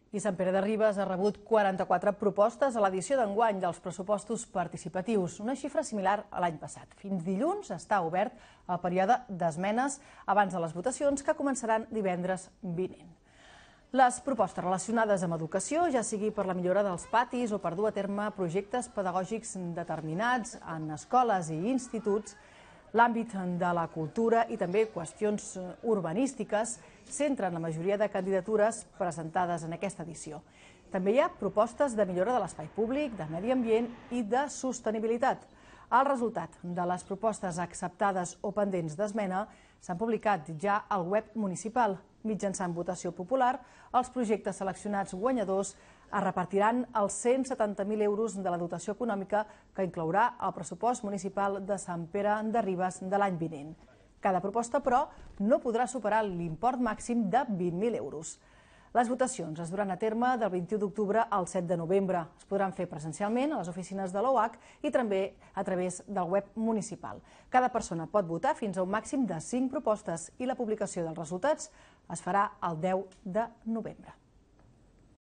I Sant Pere de Ribes ha rebut 44 propostes a l'edició d'enguany dels pressupostos participatius, una xifra similar a l'any passat. Fins dilluns està obert el període d'esmenes abans de les votacions, que començaran divendres vinent. Les propostes relacionades amb educació, ja sigui per la millora dels patis o per dur a terme projectes pedagògics determinats en escoles i instituts, l'àmbit de la cultura i també qüestions urbanístiques centren la majoria de candidatures presentades en aquesta edició. També hi ha propostes de millora de l'espai públic, de medi ambient i de sostenibilitat. El resultat de les propostes acceptades o pendents d'esmena s'han publicat ja al web municipal. Mitjançant votació popular, els projectes seleccionats guanyadors es repartiran els 170.000 euros de la dotació econòmica que inclourà el pressupost municipal de Sant Pere de Ribes de l'any vinent. Cada proposta, però, no podrà superar l'import màxim de 20.000 euros. Les votacions es duran a terme del 21 d'octubre al 7 de novembre. Es podran fer presencialment a les oficines de l'OAC i també a través del web municipal. Cada persona pot votar fins a un màxim de 5 propostes i la publicació dels resultats es farà el 10 de novembre.